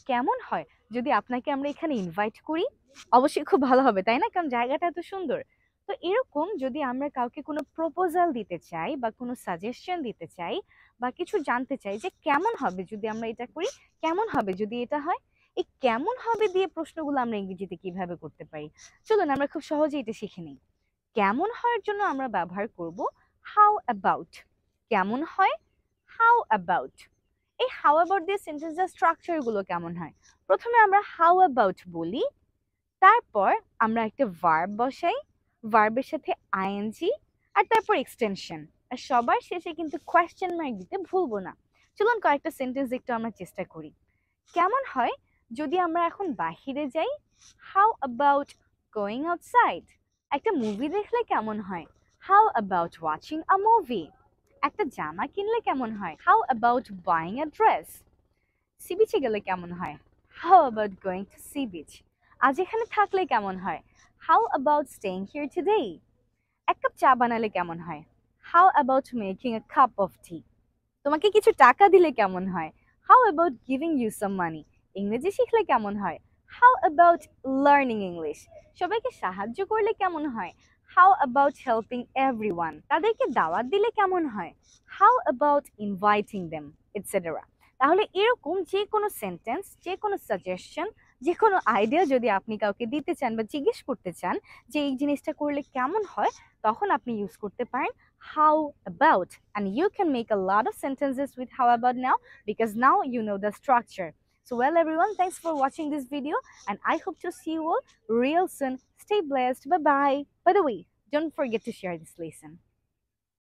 কেমন হয় যদি আপনাকে আমরা এখানে ইনভাইট করি? অবশ্যই খুব ভালো হবে, তাই না? কারণ জায়গাটা এত সুন্দর। তো এরকম যদি আমরা কাউকে কোনো প্রপোজাল দিতে চাই বা কোনো সাজেশন দিতে চাই বা কিছু জানতে চাই যে কেমন হবে যদি আমরা এটা করি, কেমন হবে যদি এটা হয়, এই কেমন হবে দিয়ে প্রশ্নগুলো আমরা ইংরেজিতে কিভাবে করতে পারি, চলুন আমরা খুব সহজে এটা শিখে নিই। কেমন হওয়ার জন্য আমরা ব্যবহার করব হাউ অ্যাবাউট। কেমন হয়, হাউ অ্যাবাউট। এই হাউ অ্যাবাউট দিয়ে সেন্টেন্সের স্ট্রাকচার গুলো কেমন হয়? প্রথমে আমরা হাউ অ্যাবাউট বলি, তারপর আমরা একটা ভার্ব বসাই, ভার্বের সাথে আইএনজি, আর তারপর এক্সটেনশন, আর সবার শেষে কিন্তু কোয়েশ্চেন মার্ক দিতে ভুলবো না। চলুন কয়েকটা সেন্টেন্স একটু আমরা চেষ্টা করি। কেমন হয় যদি আমরা এখন বাহিরে যাই? How about going outside. একটা মুভি দেখলে কেমন হয়? How about watching a movie. একটা জামা কিনলে কেমন হয়? How about buying a dress. Sea বিচে গেলে কেমন হয়? How about going to sea beach. আজ এখানে থাকলে কেমন হয়? How about staying here today. এক কাপ চা বানালে কেমন হয়? How about making a cup of tea. তোমাকে কিছু টাকা দিলে কেমন হয়? How about giving you some money. ইংরেজি শিখলে কেমন হয়? How about learning English. সবাইকে সাহায্য করলে কেমন হয়? How about helping everyone. তাদেরকে দাওয়াত দিলে কেমন হয়? How about inviting them, etcetera. তাহলে এরকম যে কোনো সেন্টেন্স, যে কোনো সাজেশন, যে কোনো আইডিয়া যদি আপনি কাউকে দিতে চান বা জিজ্ঞেস করতে চান যে এই জিনিসটা করলে কেমন হয়, তখন আপনি ইউজ করতে পারেন how about, and you can make a lot of sentences with how about now because now you know the structure. So well everyone, thanks for watching this video and I hope to see you all real soon. Stay blessed. Bye bye. By the way, don't forget to share this lesson.